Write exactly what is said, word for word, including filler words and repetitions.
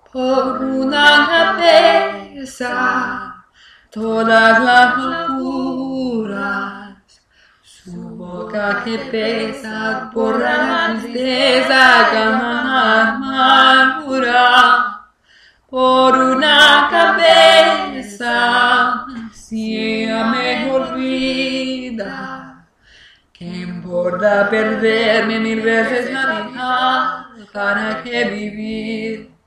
por una cabeza todas las locuras, su boca que pesa por la tristeza que amargura, por una cabeza si ella mejor vida, que importa perderme mil veces la vida para que vivir.